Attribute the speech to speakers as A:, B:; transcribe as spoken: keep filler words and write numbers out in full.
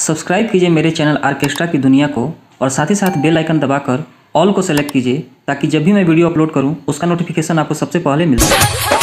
A: Subscribe कीजिए मेरे channel orchestra की दुनिया को और साथ ही साथ बेल आइकन दबाकर ऑल को सेलेक्ट कीजिए ताकि जब भी मैं वीडियो अपलोड करूं उसका नोटिफिकेशन आपको सबसे पहले मिल जाए।